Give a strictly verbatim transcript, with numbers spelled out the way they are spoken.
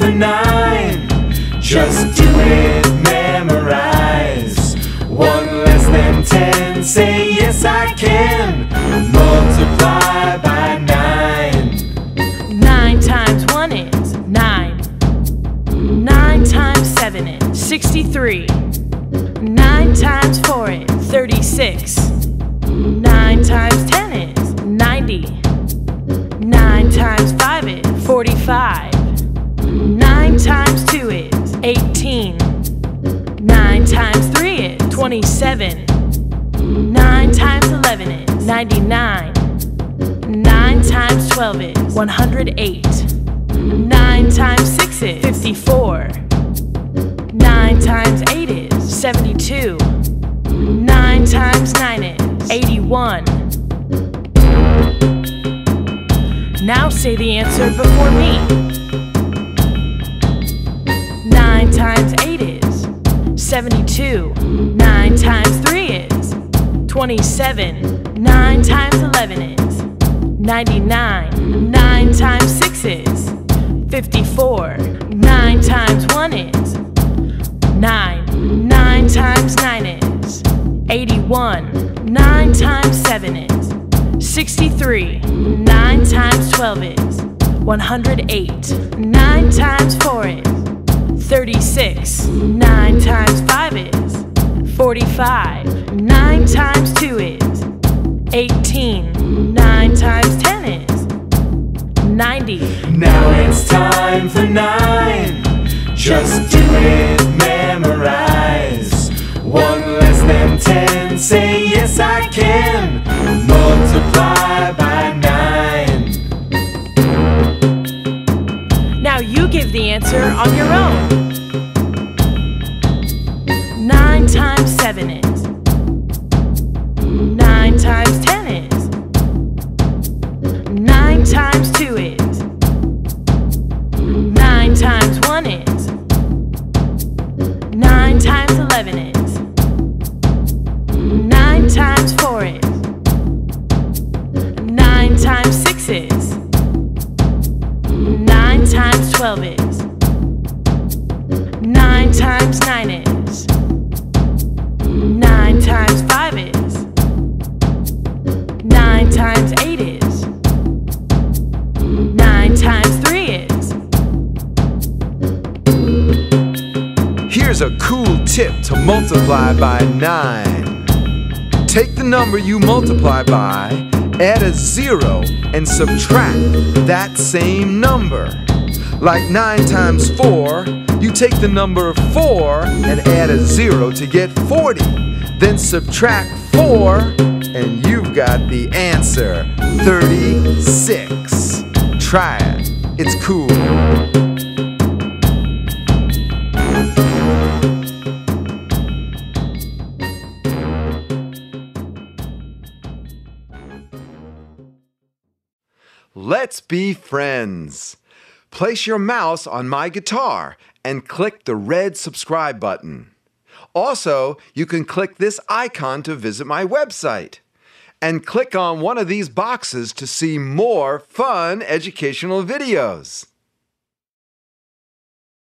for nine. Just do it, memorize. One less than ten, say yes I can. Multiply by nine. Nine times one is nine. Nine times seven is sixty-three. Nine times four is thirty-six. Nine times ten is ninety. Nine times five is forty-five. Nine times two is eighteen. Nine times three is twenty-seven. Nine times eleven is ninety-nine. Nine times twelve is one hundred eight. Nine times six is fifty-four. Nine times eight is seventy-two. Nine times nine is eighty-one. Now say the answer before me. Nine times eight is seventy-two. Nine times three is twenty-seven. Nine times eleven is ninety-nine. Nine times six is fifty-four. Nine times one is nine. Nine times nine is eighty-one. Nine times seven is sixty-three. Nine times twelve is one hundred eight. Nine times four is thirty-six. Nine times five is forty-five. Nine times two is eighteen. Nine times ten is ninety. Now it's time for nine. Just do it, memorize. One less than ten, say yes I can. Multiply by nine. Now you give the answer on your own. Nine times seven is. Nine times ten is. Nine times two is. Nine times one is. Nine times eleven is. Nine times four is. Nine times six is. Nine times twelve is. Nine times nine is. Nine times five is. Nine times eight is. Nine times three is. Here's a cool tip to multiply by nine. Take the number you multiply by, add a zero, and subtract that same number. Like nine times four, you take the number four and add a zero to get forty. Then subtract four, and you've got the answer, thirty-six. Try it. It's cool. Let's be friends. Place your mouse on my guitar and click the red subscribe button. Also, you can click this icon to visit my website. And click on one of these boxes to see more fun educational videos.